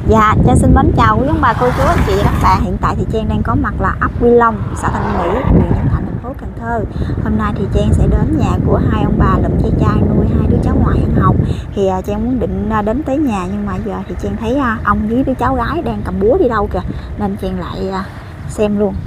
Dạ, Trang xin mến chào quý ông bà, cô chú, anh chị và các bạn. Hiện tại thì Trang đang có mặt là ấp Quy Long, xã Thanh Mỹ, huyện Nhân Thạnh, thành phố Cần Thơ. Hôm nay thì Trang sẽ đến nhà của hai ông bà lụm ve chai nuôi hai đứa cháu ngoại ăn học. Thì Trang muốn định đến tới nhà, nhưng mà giờ thì Trang thấy ông với đứa cháu gái đang cầm búa đi đâu kìa, nên Trang lại xem luôn.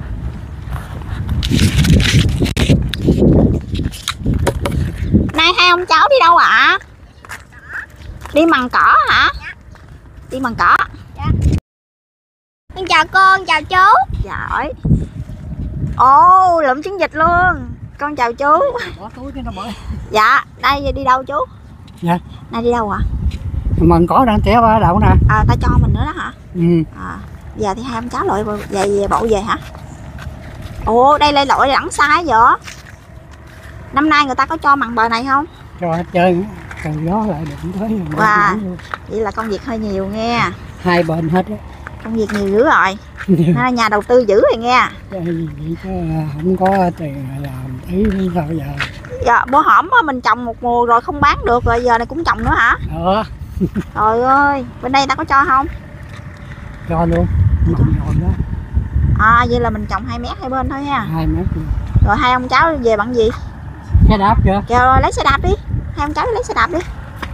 Nay hai ông cháu đi đâu ạ? Đi mần cỏ hả? Đi mần cỏ. Dạ. Con chào con, chào chú. Giỏi. Ồ, lụm trứng vịt luôn. Con chào chú. Bỏ túi cái nó bỏ. Dạ, đây đi đâu chú? Dạ. Nay đi đâu ạ? Mình có đang té vào đậu nè. Ta cho mình nữa đó hả? Ừ. Giờ thì hai ông cháu lội về bộ về hả? Ồ, đây lại lội đẳng sai vậy? Năm nay người ta có cho mặn bờ này không? Cho hết trơn, cần gió lại đụng tới. Wow. Vậy là công việc hơi nhiều nghe. Hai bên hết á. Công việc nhiều dữ rồi. Nó là nhà đầu tư dữ rồi nghe. Vậy chứ không có tiền làm tí nữa sao giờ. Dạ, bữa hổm mình trồng một mùa rồi không bán được rồi, giờ này cũng trồng nữa hả? Đó. Trời ơi, bên đây ta có cho không? Cho luôn. Mặn rồi đó. Vậy là mình trồng 2 mét hai bên thôi ha. 2 mét luôn. Rồi hai ông cháu về bằng gì? Xe đạp chưa? Kêu lấy xe đạp đi. Hai ông cháu lấy xe đạp đi.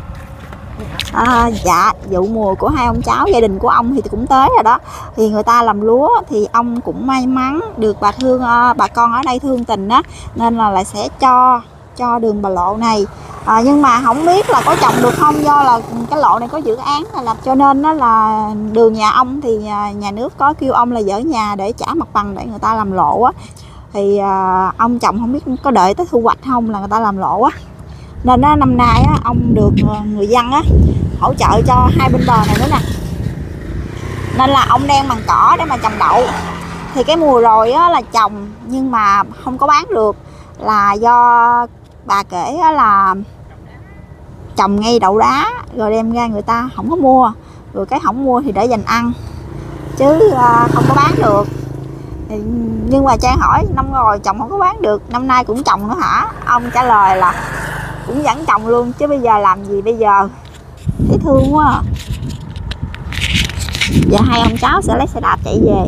Dạ, vụ mùa của hai ông cháu, gia đình của ông thì cũng tới rồi đó. Thì người ta làm lúa thì ông cũng may mắn được bà con ở đây thương tình á, nên là lại sẽ cho đường bà lộ này. Nhưng mà không biết là có trồng được không, do là cái lộ này có dự án là cho nên đó là đường nhà ông thì nhà nước có kêu ông là dỡ nhà để trả mặt bằng để người ta làm lộ á. Thì ông chồng không biết có đợi tới thu hoạch không là người ta làm lộ á. Nên năm nay á, ông được người dân á hỗ trợ cho hai bên bờ này nữa nè. Nên là ông đang bằng cỏ để mà trồng đậu. Thì cái mùa rồi á, là trồng nhưng mà không có bán được, là do bà kể á, là trồng ngay đậu đá rồi đem ra người ta không có mua, rồi cái không mua thì để dành ăn chứ không có bán được. Thì, nhưng mà Trang hỏi năm rồi trồng không có bán được, năm nay cũng trồng nữa hả? Ông trả lời là cũng vẫn trồng luôn, chứ bây giờ làm gì bây giờ, thấy thương quá à. Giờ hai ông cháu sẽ lấy xe đạp chạy về.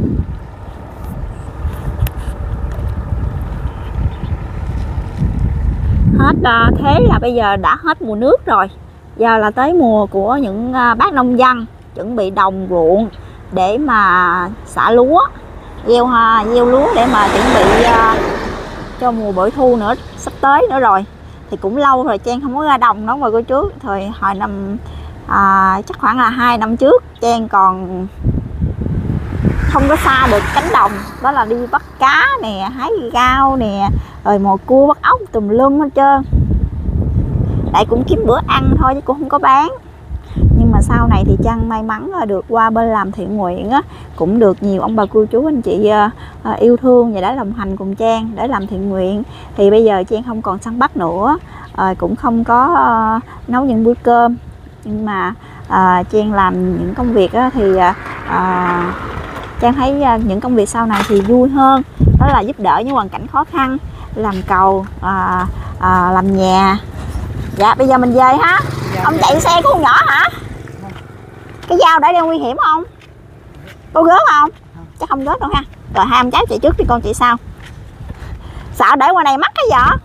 Hết thế là bây giờ đã hết mùa nước rồi, giờ là tới mùa của những bác nông dân chuẩn bị đồng ruộng để mà xả lúa, gieo lúa để mà chuẩn bị cho mùa bội thu nữa, sắp tới nữa rồi. Thì cũng lâu rồi Trang không có ra đồng đó mà cô chú. Thời hồi năm chắc khoảng là 2 năm trước Trang còn không có xa được cánh đồng, đó là đi bắt cá nè, hái rau nè, rồi mò cua bắt ốc tùm lum hết trơn. Tại cũng kiếm bữa ăn thôi chứ cũng không có bán. Nhưng mà sau này thì Trang may mắn được qua bên làm thiện nguyện á, cũng được nhiều ông bà cô chú anh chị yêu thương và đã đồng hành cùng Trang để làm thiện nguyện. Thì bây giờ Trang không còn săn bắt nữa, cũng không có nấu những bữa cơm, nhưng mà Trang làm những công việc á, thì Trang thấy những công việc sau này thì vui hơn, đó là giúp đỡ những hoàn cảnh khó khăn, làm cầu, làm nhà. Dạ bây giờ mình về ha. Dạ, ông chạy xe của con nhỏ hả? Cái dao để đeo nguy hiểm không? Cô gớt không? Chắc không gớt đâu ha. Rồi hai ông cháu chạy trước thì con chạy sau. Sợ để qua này mắc cái vợ.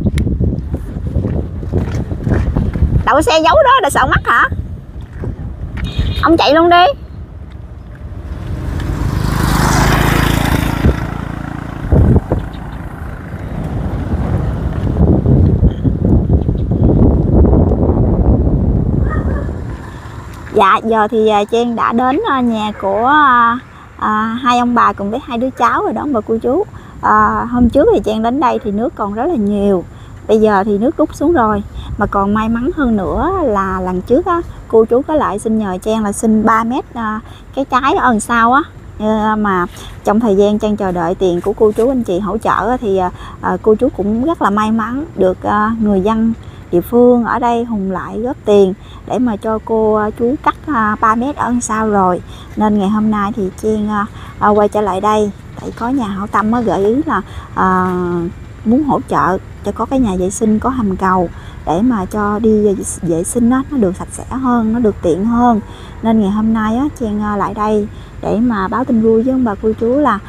Đậu xe giấu đó là sợ mắc hả? Ông chạy luôn đi. Dạ giờ thì Trang đã đến nhà của hai ông bà cùng với hai đứa cháu rồi đó ông bà cô chú. Hôm trước thì Trang đến đây thì nước còn rất là nhiều, bây giờ thì nước rút xuống rồi. Mà còn may mắn hơn nữa là lần trước á, cô chú có lại xin nhờ Trang là xin 3 mét cái trái ở đằng sau á. Mà trong thời gian Trang chờ đợi tiền của cô chú anh chị hỗ trợ thì cô chú cũng rất là may mắn được người dân địa phương ở đây hùng lại góp tiền để mà cho cô chú cắt 3 mét ở đằng sau rồi. Nên ngày hôm nay thì Trang quay trở lại đây, tại có nhà hảo tâm gợi ý là muốn hỗ trợ cho có cái nhà vệ sinh có hầm cầu để mà cho đi vệ sinh đó, nó được sạch sẽ hơn, nó được tiện hơn. Nên ngày hôm nay á, Trang lại đây để mà báo tin vui với ông bà cô chú là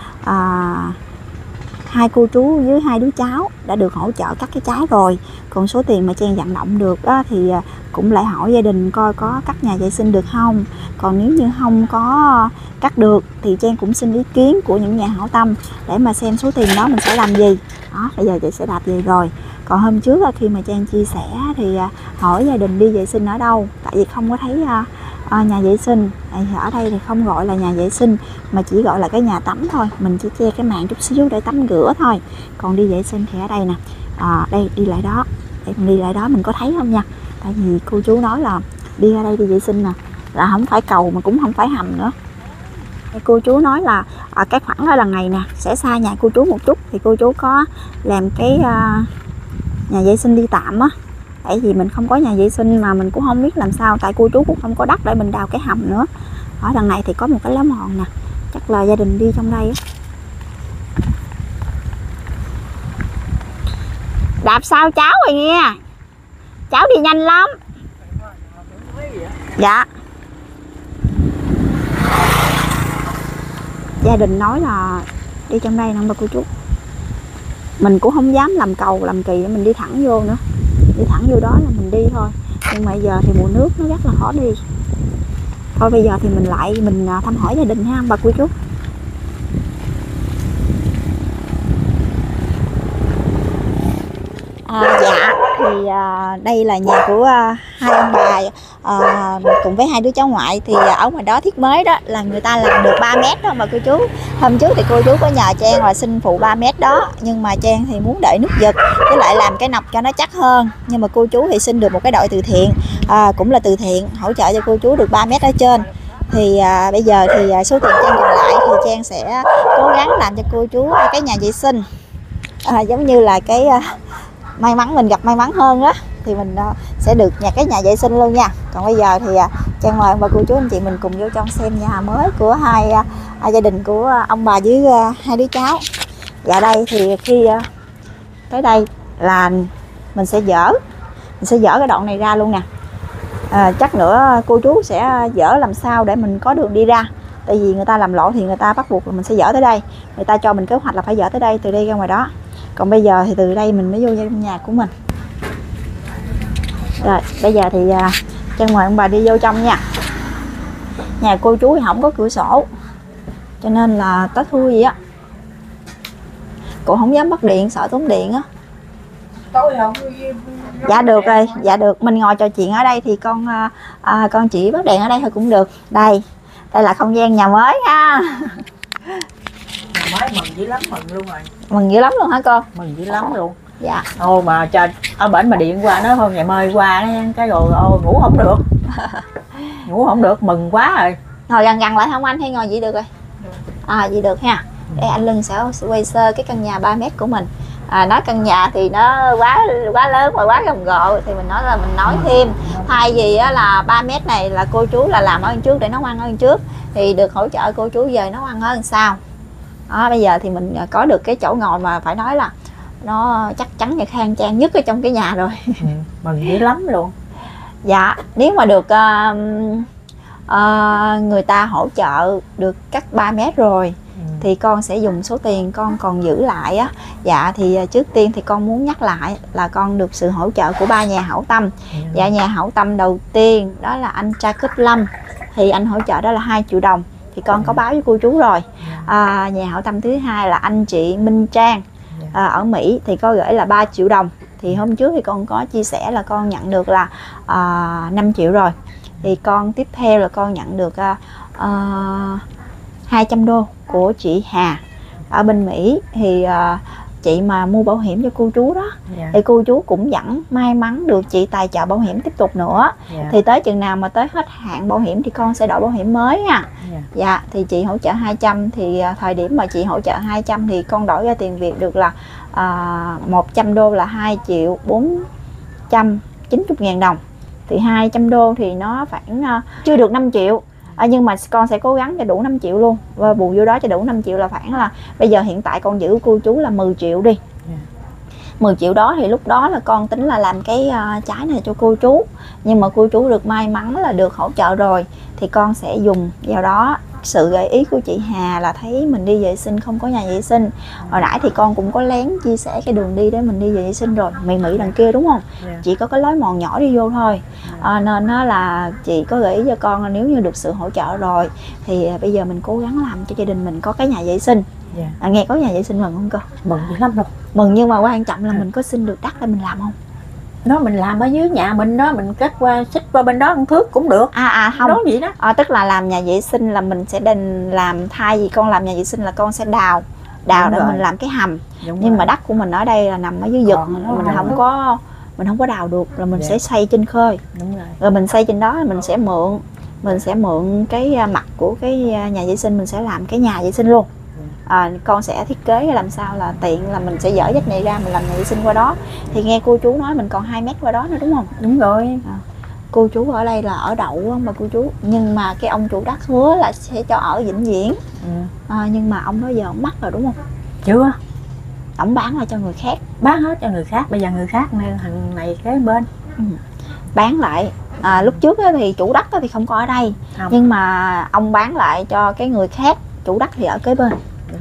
hai cô chú với hai đứa cháu đã được hỗ trợ cắt cái trái rồi. Còn số tiền mà Trang vận động được á, thì cũng lại hỏi gia đình coi có cắt nhà vệ sinh được không. Còn nếu như không có cắt được thì Trang cũng xin ý kiến của những nhà hảo tâm để mà xem số tiền đó mình sẽ làm gì. Đó, bây giờ chị sẽ đạp về rồi. Còn hôm trước khi mà Trang chia sẻ thì hỏi gia đình đi vệ sinh ở đâu, tại vì không có thấy nhà vệ sinh. Ở đây thì không gọi là nhà vệ sinh mà chỉ gọi là cái nhà tắm thôi, mình chỉ che cái màn chút xíu để tắm rửa thôi. Còn đi vệ sinh thì ở đây nè, đây đi lại đó, để mình đi lại đó mình có thấy không nha. Tại vì cô chú nói là đi ra đây đi vệ sinh nè, là không phải cầu mà cũng không phải hầm nữa. Cô chú nói là cái khoảng đó là ngày nè sẽ xa nhà cô chú một chút, thì cô chú có làm cái nhà vệ sinh đi tạm á. Tại vì mình không có nhà vệ sinh mà mình cũng không biết làm sao, tại cô chú cũng không có đất để mình đào cái hầm nữa. Ở đằng này thì có một cái lá mòn nè, chắc là gia đình đi trong đây á. Đạp sao cháu rồi nghe, cháu đi nhanh lắm. Dạ, gia đình nói là đi trong đây nè bà cô chú. Mình cũng không dám làm cầu làm kỳ, mình đi thẳng vô nữa, đi thẳng vô đó là mình đi thôi. Nhưng mà giờ thì mùa nước nó rất là khó đi. Thôi bây giờ thì mình thăm hỏi gia đình ha bà cô chú. Dạ thì đây là nhà của hai ông bà cùng với hai đứa cháu ngoại. Thì ở ngoài đó thiết mới đó là người ta làm được 3 mét đó bà cô chú. Hôm trước thì cô chú có nhờ Trang là xin phụ 3 mét đó, nhưng mà Trang thì muốn đợi nước giật với lại làm cái nọc cho nó chắc hơn. Nhưng mà cô chú thì xin được một cái đội từ thiện, cũng là từ thiện, hỗ trợ cho cô chú được 3 mét ở trên. Thì bây giờ thì số tiền Trang còn lại thì Trang sẽ cố gắng làm cho cô chú cái nhà vệ sinh, giống như là cái may mắn mình gặp may mắn hơn á, thì mình sẽ được cái nhà vệ sinh luôn nha. Còn bây giờ thì Trang mời ông bà cô chú anh chị mình cùng vô trong xem nhà mới của hai gia đình của ông bà với hai đứa cháu. Dạ đây thì khi tới đây là mình sẽ dỡ cái đoạn này ra luôn nè. Chắc nữa cô chú sẽ dỡ làm sao để mình có đường đi ra. Tại vì người ta làm lộ thì người ta bắt buộc là mình sẽ dỡ tới đây, người ta cho mình kế hoạch là phải dỡ tới đây, từ đây ra ngoài đó. Còn bây giờ thì từ đây mình mới vô trong nhà của mình. Rồi bây giờ thì Trang mời ông bà đi vô trong nha. Nhà cô chú thì không có cửa sổ, cho nên là tối thui gì á, cô không dám bắt điện, sợ tốn điện á. Dạ được rồi, dạ được. Mình ngồi trò chuyện ở đây thì con chỉ bắt đèn ở đây thôi cũng được. Đây là không gian nhà mới ha. Mới mừng dữ lắm, mừng luôn rồi. Mừng dữ lắm luôn hả cô? Mừng dữ lắm luôn. Dạ. Ô mà trời, ở bển mà điện qua nó thôi ngày mơi qua cái rồi ngủ không được. Ngủ không được, mừng quá rồi. Ngồi gần lại không anh, hay ngồi vậy được rồi? Vậy được ha. Để anh Lân sẽ quay sơ cái căn nhà 3 mét của mình. Nói căn nhà thì nó quá lớn và quá rầm rộ, thì mình nói thêm. Thay vì là 3 mét này là cô chú là làm ở bên trước để nấu ăn ở bên trước, thì được hỗ trợ cô chú về nấu ăn ở bên sau. Bây giờ thì mình có được cái chỗ ngồi mà phải nói là nó chắc chắn và khang trang nhất ở trong cái nhà rồi. Mừng dữ lắm luôn. Dạ, nếu mà được người ta hỗ trợ được cắt 3 mét rồi thì con sẽ dùng số tiền con còn giữ lại á. Dạ thì trước tiên thì con muốn nhắc lại là con được sự hỗ trợ của 3 nhà hảo tâm. Dạ, nhà hảo tâm đầu tiên đó là anh Tra Kết Lâm, thì anh hỗ trợ đó là 2 triệu đồng, thì con có báo với cô chú rồi. Nhà hảo tâm thứ hai là anh chị Minh Trang ở Mỹ, thì có gửi là 3 triệu đồng. Thì hôm trước thì con có chia sẻ là con nhận được là 5 triệu rồi. Thì con tiếp theo là con nhận được 200 đô của chị Hà ở bên Mỹ. Thì chị mà mua bảo hiểm cho cô chú đó, thì cô chú cũng vẫn may mắn được chị tài trợ bảo hiểm tiếp tục nữa. Thì tới chừng nào mà tới hết hạn bảo hiểm thì con sẽ đổi bảo hiểm mới nha. Dạ, thì chị hỗ trợ 200, thì thời điểm mà chị hỗ trợ 200 thì con đổi ra tiền Việt được là 100 đô là 2 triệu 490 ngàn đồng. Thì 200 đô thì nó khoảng chưa được 5 triệu. Nhưng mà con sẽ cố gắng cho đủ 5 triệu luôn. Và bù vô đó cho đủ 5 triệu là khoảng là bây giờ hiện tại con giữ cô chú là 10 triệu đi. 10 triệu đó thì lúc đó là con tính là làm cái trái này cho cô chú, nhưng mà cô chú được may mắn là được hỗ trợ rồi thì con sẽ dùng vào đó. Sự gợi ý của chị Hà là thấy mình đi vệ sinh không có nhà vệ sinh, hồi nãy thì con cũng có lén chia sẻ cái đường đi để mình đi về vệ sinh rồi, Mỹ đằng kia đúng không? Chỉ có cái lối mòn nhỏ đi vô thôi. Nên nó là chị có gợi ý cho con là nếu như được sự hỗ trợ rồi thì bây giờ mình cố gắng làm cho gia đình mình có cái nhà vệ sinh. Nghe có nhà vệ sinh mừng không cô? Mừng dữ lắm rồi. Mừng, nhưng mà quan trọng là mình có xin được đất để mình làm không? Nó mình làm ở dưới nhà mình đó, mình kết qua xích qua bên đó 1 thước cũng được. Không đó vậy đó. Tức là làm nhà vệ sinh là mình sẽ định làm, thay vì con làm nhà vệ sinh là con sẽ đào để mình làm cái hầm. Nhưng mà đất của mình ở đây là nằm ở dưới vực, mình không có đào được, là mình sẽ xây trên khơi. Đúng rồi. Rồi mình xây trên đó mình sẽ mượn cái mặt của cái nhà vệ sinh, mình sẽ làm cái nhà vệ sinh luôn. Con sẽ thiết kế làm sao là tiện là mình sẽ dỡ dách này ra, mình làm nhà vệ sinh qua đó. Thì nghe cô chú nói mình còn 2 mét qua đó nữa đúng không? Đúng rồi. Cô chú ở đây là ở đậu không mà cô chú, nhưng mà cái ông chủ đất hứa là sẽ cho ở vĩnh viễn. Nhưng mà ông đó giờ ông mắc rồi đúng không? Chưa, Ông bán lại cho người khác. bán hết cho người khác, bây giờ người khác nên thằng này kế bên Bán lại. Lúc trước thì chủ đất thì không có ở đây, nhưng mà ông bán lại cho cái người khác, chủ đất thì ở kế bên.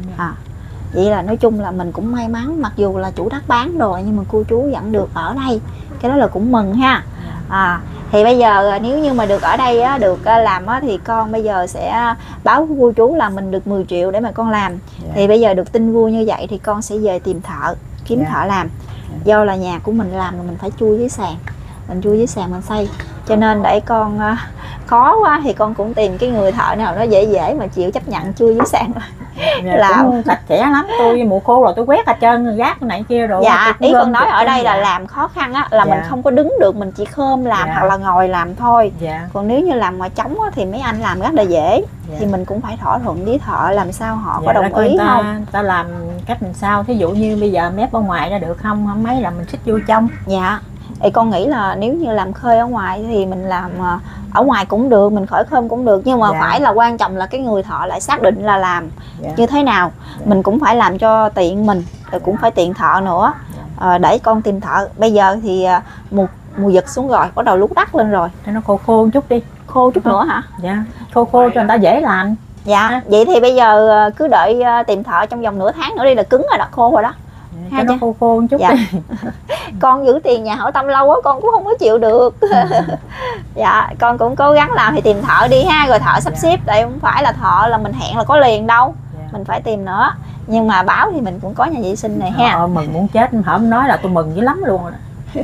Vậy là nói chung là mình cũng may mắn, mặc dù là chủ đất bán rồi nhưng mà cô chú vẫn được ở đây, cái đó là cũng mừng ha. Thì bây giờ nếu như mà được ở đây á, được làm á, thì con bây giờ sẽ báo với cô chú là mình được 10 triệu để mà con làm. Thì bây giờ được tin vui như vậy thì con sẽ về tìm thợ, kiếm thợ làm. Do là nhà của mình làm mà mình phải chui dưới sàn, mình chui dưới sàn mình xây, cho nên để con khó quá thì con cũng tìm cái người thợ nào nó dễ mà chịu chấp nhận chui dưới sàn làm cũng sạch sẽ lắm. Tôi mùa khô rồi tôi quét hết trơn gác cái này kia rồi. Ý con nói ở đây là làm khó khăn á, là mình không có đứng được, mình chỉ khom làm hoặc là ngồi làm thôi. Còn nếu như làm ngoài trống á, thì mấy anh làm rất là dễ. Thì mình cũng phải thỏa thuận với thợ làm sao họ có đồng ý không. Ta làm cách làm sao, thí dụ như bây giờ mép ở ngoài ra được không mấy là mình xích vô trong. Thì con nghĩ là nếu như làm khơi ở ngoài thì mình làm ở ngoài cũng được, mình khỏi khơi cũng được, nhưng mà phải là quan trọng là cái người thợ lại xác định là làm như thế nào. Mình cũng phải làm cho tiện mình, rồi cũng phải tiện thợ nữa. Để con tìm thợ. Bây giờ thì mùa giật xuống rồi, bắt đầu lút đất lên rồi, cho nó khô một chút đi. Khô chút nữa hả? Khô cho người ta dễ làm. Vậy thì bây giờ cứ đợi tìm thợ trong vòng nửa tháng nữa đi là cứng rồi đó, khô rồi đó. Cho nó khô một chút đi. Con giữ tiền nhà hảo tâm lâu quá con cũng không có chịu được. Con cũng cố gắng làm thì tìm thợ đi ha, rồi thợ sắp xếp, tại không phải là thợ là mình hẹn là có liền đâu, mình phải tìm nữa. Nhưng mà báo thì mình cũng có nhà vệ sinh này ha. Mừng muốn chết, hổng nói là tôi mừng dữ lắm luôn rồi đó.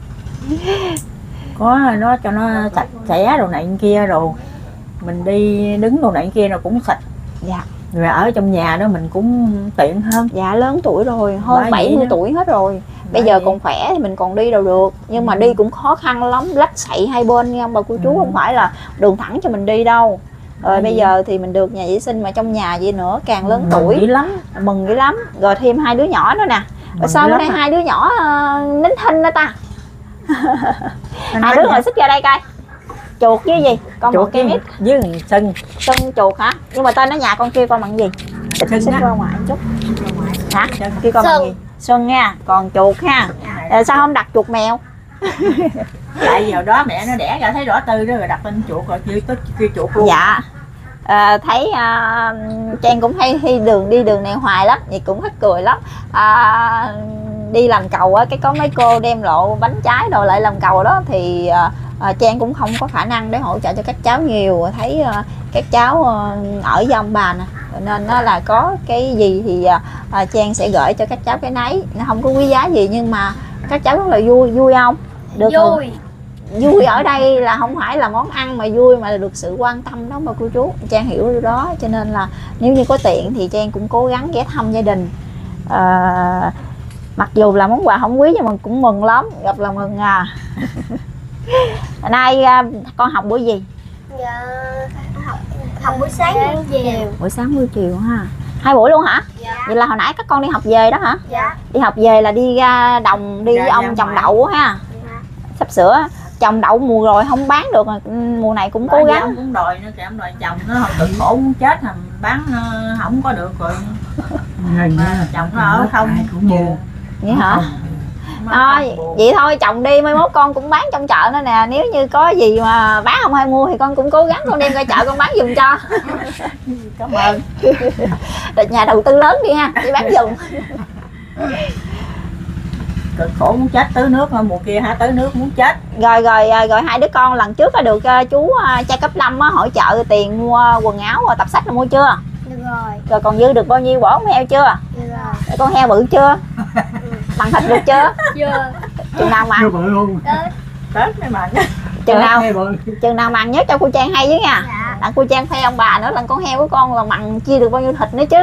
Có nó cho nó sạch sẽ đồ này kia, rồi mình đi đứng đồ này kia rồi cũng sạch. Rồi ở trong nhà đó mình cũng tiện hơn. Lớn tuổi rồi, hơn 70 tuổi hết rồi. Bây giờ còn khỏe thì mình còn đi đâu được. Nhưng mà đi cũng khó khăn lắm, lách xậy hai bên nha bà cô chú, không phải là đường thẳng cho mình đi đâu. Rồi bây giờ thì mình được nhà vệ sinh mà trong nhà vậy nữa, càng lớn tuổi mừng dữ lắm. Rồi thêm 2 đứa nhỏ nữa nè. Rồi sao bữa nay 2 đứa nhỏ nín thinh đó ta. 2 đứa ngồi xích ra đây coi. Chuột với gì? Con chuột kia ít với sân chuột hả? Nhưng mà tên ở nhà con kêu con bằng gì? Xích qua ngoài chút. Hả? Kêu con bằng gì? Xuân nha, còn chuột ha. Sao không đặt chuột mèo? Tại giờ đó mẹ nó đẻ ra thấy rõ tư đó rồi đặt tên chuột rồi kêu chuột luôn. Thấy Trang cũng hay đi đường này hoài lắm, vậy cũng hết cười lắm. Đi làm cầu á, cái có mấy cô đem lộ bánh trái đồ lại làm cầu đó thì Trang cũng không có khả năng để hỗ trợ cho các cháu nhiều. Thấy các cháu ở với ông bà nè, nên nó là có cái gì thì Trang sẽ gửi cho các cháu cái nấy. Nó không có quý giá gì nhưng mà các cháu rất là vui không? Được vui ở đây là không phải là món ăn mà vui, mà là được sự quan tâm đó mà cô chú. Trang hiểu điều đó, cho nên là nếu như có tiện thì Trang cũng cố gắng ghé thăm gia đình. Mặc dù là món quà không quý nhưng mà cũng mừng lắm, gặp là mừng à. Nay con học buổi gì? Học buổi sáng buổi chiều. Buổi sáng buổi chiều ha. 2 buổi luôn hả? Vậy là hồi nãy các con đi học về đó hả? Đi học về là đi ra đồng đi với ông trồng đậu ha. Sắp sửa trồng đậu mùa rồi không bán được, mùa này cũng cố gắng. Ông cũng đòi nữa, ông đòi trồng nó cực khổ muốn chết, bán không có được rồi. Trồng nó ở không cũng mua. Vậy hả? Thôi vậy thôi trồng đi, mai mốt con cũng bán trong chợ nữa nè, nếu như có gì mà bán không ai mua thì con cũng cố gắng con đem ra chợ con bán giùm cho. Cảm ơn. Được nhà đầu tư lớn đi ha, đi bán giùm. Cực khổ muốn chết, tưới nước mùa kia hả, tưới nước muốn chết. Rồi hai đứa con lần trước được chú Cha Cấp Lâm hỗ trợ tiền mua quần áo và tập sách là mua chưa? Được rồi. Rồi còn dư được bao nhiêu bỏ con heo chưa? Được rồi. Rồi con heo bự chưa? Bằng thịt được chưa? Chưa. Chừng nào mà Chưa bự luôn. Tết mới mà. chừng nào mặn nhất cho cô Trang hay với nha. Dạ. Đặng cô Trang khoe ông bà nữa, lần con heo của con là mặn chia được bao nhiêu thịt nữa chứ.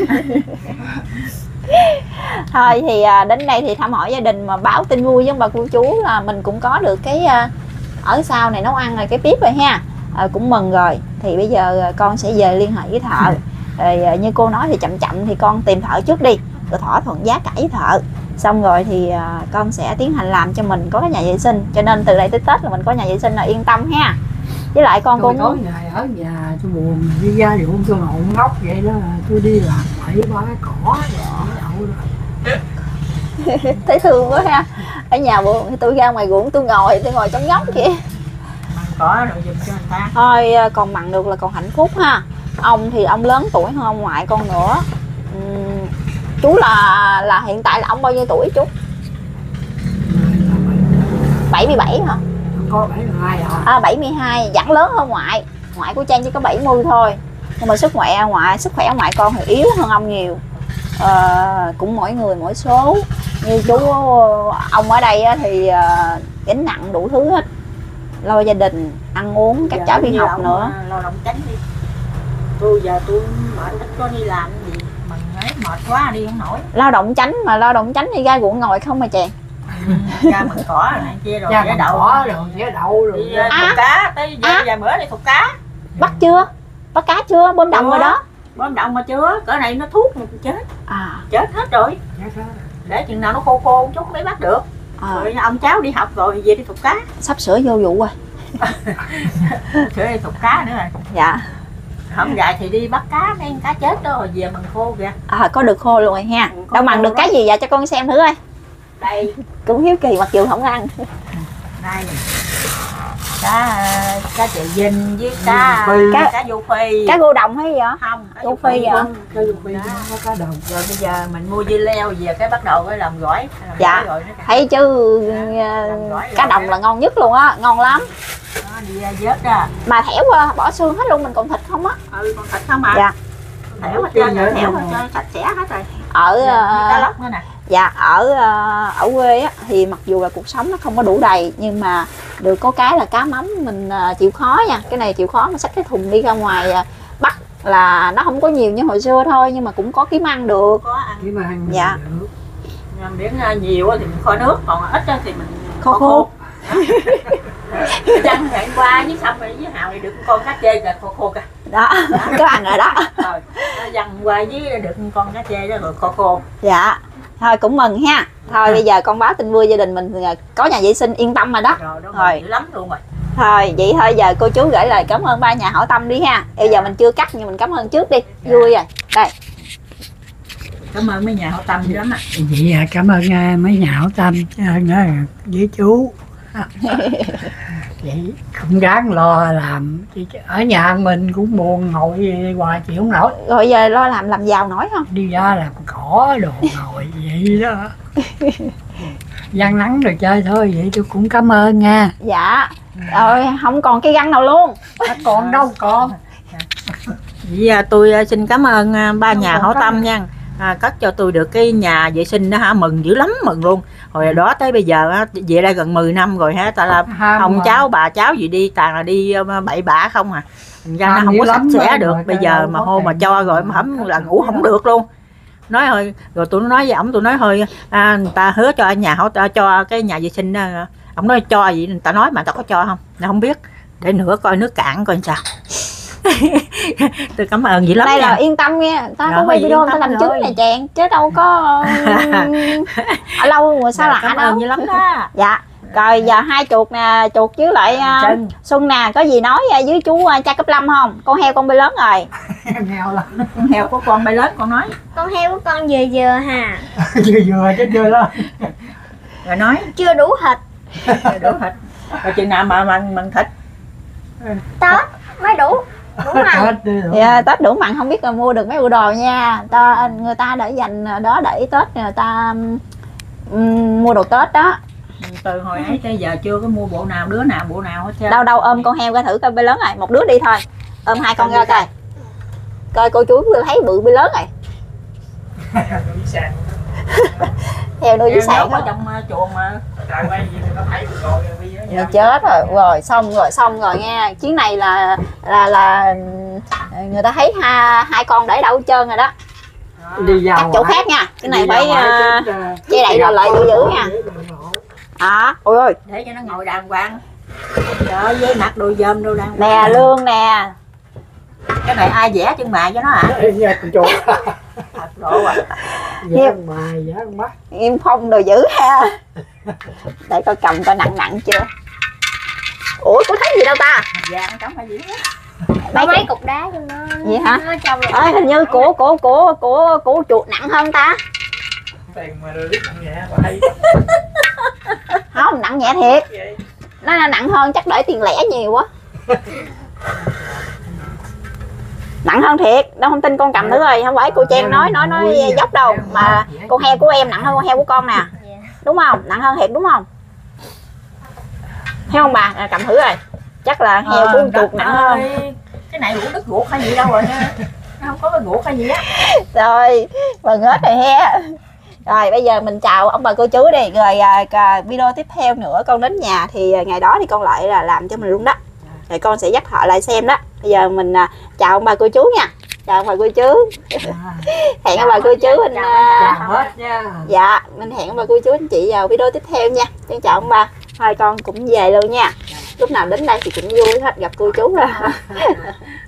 Thôi thì đến đây thì thăm hỏi gia đình mà báo tin vui với ông bà cô chú là mình cũng có được cái ở sau này nấu ăn rồi, cái bếp rồi ha. Cũng mừng rồi. Thì bây giờ con sẽ về liên hệ với thợ. Rồi như cô nói thì chậm chậm thì con tìm thợ trước đi, rồi thỏa thuận giá cả với thợ, xong rồi thì con sẽ tiến hành làm cho mình có cái nhà vệ sinh, cho nên từ đây tới Tết là mình có nhà vệ sinh là yên tâm ha. Với lại con Tôi cũng tối ngày ở nhà tôi buồn, đi ra ruộng tôi ngồi ngốc vậy đó, tôi đi làm bẫy bá cỏ đậu rồi. thấy thương quá ha. Ở nhà buồn thì tôi ra ngoài ruộng tôi ngồi trong ngóc kia. Mặn cỏ rồi giùm cho người ta. Thôi còn mặn được là còn hạnh phúc ha. Ông thì ông lớn tuổi hơn ông ngoại con nữa. Chú là hiện tại là ông bao nhiêu tuổi chú? 77 hả? Có 72 à. 72, vẫn lớn hơn ngoại. Ngoại của Trang chỉ có 70 thôi. Nhưng mà sức khỏe ngoại con thì yếu hơn ông nhiều. Cũng mỗi người mỗi số. Như chú ông ở đây thì gánh nặng đủ thứ hết, lo gia đình, ăn uống, các cháu đi học nữa. Lao động tránh đi. Tôi giờ tôi mệt, ít có đi làm gì mà ấy, mệt quá đi không nổi. Lao động tránh thì ra ruộng ngồi không mà chàng. Ra mặn cỏ rồi này kia rồi giá đậu rồi đi thục cá, tới vài bữa đi thục cá. Bắt cá chưa? Bơm đồng rồi đó. Bơm đồng mà chưa, cỡ này nó thuốc mà chết. Chết hết rồi. Để chừng nào nó khô một chút mới bắt được. Rồi ông cháu đi học rồi về đi thục cá. Sắp sửa vô vụ rồi. Sửa đi thục cá nữa rồi. Dạ. Không dài thì đi bắt cá, mấy cá chết đó rồi về mần khô kìa. Có được khô luôn rồi ha. Đâu mần được cái gì vậy cho con xem thử coi. Đây. Cũng hiếu kỳ mặc dù không ăn. Đây. Cá chợ dinh với cá vô phi. Cá gô đồng hay gì vậy? Không, vô phi vậy. Cá vô phi có cá đồng. Rồi bây giờ mình mua dưa leo về cái bắt đầu cái làm gỏi. Dạ. Thấy chứ cá đồng là ngon nhất luôn á, ngon lắm. Đó, đi ra vớt ra. Mà thẻo bỏ xương hết luôn, mình còn thịt không á? Còn thịt không à? Dạ. Thẻo hết trơn rồi, thẻo hết trơn, sạch sẽ hết rồi. Ở cá lóc nữa nè. dạ, ở quê á thì mặc dù là cuộc sống nó không có đủ đầy, nhưng mà được có cái là cá mắm mình chịu khó nha. Cái này chịu khó mà xách cái thùng đi ra ngoài bắt là nó không có nhiều như hồi xưa thôi, nhưng mà cũng có kiếm ăn được. Có ăn. Kiếm ăn dạ được. Miếng nhiều thì mình kho nước, còn ít thì mình khô. Chăn ngày qua với xong rồi với Hào thì được con cá chê kìa, khô kìa. Đó, có ăn rồi đó. Rồi, dằn qua với được con cá chê đó rồi khô. Dạ. Thôi cũng mừng ha. Thôi bây giờ con báo tin vui, gia đình mình có nhà vệ sinh yên tâm rồi đó. Rồi đó, Thôi. dữ lắm luôn rồi. Thôi vậy thôi, giờ cô chú gửi lời cảm ơn ba nhà hảo tâm đi ha. Bây giờ mình chưa cắt nhưng mình cảm ơn trước đi. Vui rồi. Đây. Cảm ơn mấy nhà hảo tâm dữ lắm ạ. Vậy cảm ơn mấy nhà hảo tâm với chú. Vậy không đáng lo làm, ở nhà mình cũng buồn ngồi hoài chịu không nổi. Rồi giờ lo làm giàu nổi không? Đi ra làm cỏ đồ ngồi vậy đó. Giăng nắng rồi chơi thôi, vậy tôi cũng cảm ơn nha. Dạ. Rồi không còn cái găng nào luôn. Còn đâu còn. Vậy tôi xin cảm ơn ba nhà hảo tâm nha. Cất cho tôi được cái nhà vệ sinh đó hả, mừng dữ lắm, mừng luôn. Hồi đó tới bây giờ về đây gần 10 năm rồi hả, tại là ông cháu bà cháu gì đi toàn là đi bậy bạ không à, thành ra nó không có sạch sẽ được. Bây giờ mà hô mà cho rồi mà hẩm là ngủ không được luôn. Nói thôi, rồi tôi nói với ổng, tôi nói thôi người ta hứa cho nhà hỗ trợ cho cái nhà vệ sinh đó. Ổng nói cho gì, người ta nói mà tao có cho không, nó không biết, để nữa coi nước cạn coi sao. Tôi cảm ơn dữ lắm. Đây nha. là yên tâm nha, ta có quay video ta làm chứng này chàng, chứ đâu có ở lâu mà sao lạ đâu. Cảm ơn dữ lắm đó. Dạ. Rồi giờ hai chuột nè, chuột với lại Xuân nè, có gì nói với chú Cha Cấp Lâm không? Con heo con bay lớn rồi. Heo lắm. Heo của con bay lớn con nói. Con heo của con vừa hà. Vừa chứ chưa đó. rồi nói chưa đủ thịt. đủ thịt. Rồi chừng nào mà mặn thịt? Tết mới đủ mặn. Tết đi rồi. Dạ, Tết đủ mặn không biết là mua được mấy bộ đồ nha. Người ta để dành đó để Tết người ta mua đồ Tết đó. Từ hồi ấy tới giờ chưa có mua bộ nào, đứa nào bộ nào hết trơn. Đâu ôm con heo ra thử coi bê lớn rồi, một đứa đi thôi. Ôm hai con ra coi. Coi cô chú thấy bự bê lớn rồi. Heo nuôi dưới sàn ở trong chuồng mà. Rồi chết rồi, xong rồi nha. Chuyến này là người ta thấy hai con để đâu hết trơn rồi đó. Đi vào Cắt chỗ khác nha. Cái này phải che đậy rồi lại giữ nha. Ôi ơi, Để cho nó ngồi đàng hoàng. Trời với mặc đồ dơm đồ đàng hoàng. nè Lương nè. Cái này ai vẽ chân mày cho nó hả? Thật độ à. Dán mày, dán mắt. Im Phong đồ dữ ha. Để coi cầm coi nặng chưa. Ủa có thấy gì đâu ta? Vàng cắm hay gì đó. Mấy cục đá cho nó. Vậy hả? Nó trong rồi. Hình như của chuột nặng hơn ta. Không, nặng nhẹ thiệt. Nó nặng hơn chắc để tiền lẻ nhiều quá. Nặng hơn thiệt, đâu không tin con cầm nữa rồi, không phải cô Trang nói dốc đâu, mà con heo của em nặng hơn con heo của con nè. Đúng không? Nặng hơn thiệt đúng không? Thấy không bà? Cầm thử rồi. Chắc là heo của con chuột nặng hơn. Cái này đứt ruột hay gì đâu rồi nha. Nó không có cái ruột hay gì á. Rồi, mừng hết rồi he. Rồi bây giờ mình chào ông bà cô chú đi. Rồi video tiếp theo nữa con đến nhà thì ngày đó thì con lại là làm cho mình luôn đó. Rồi con sẽ dắt họ lại xem đó. Bây giờ mình chào ông bà cô chú nha. Chào ông bà cô chú. Hẹn ông bà cô chú anh Hết nha. dạ, mình hẹn ông bà cô chú anh chị vào video tiếp theo nha. Con chào ông bà. Hai con cũng về luôn nha. Lúc nào đến đây thì cũng vui hết, gặp cô chú rồi.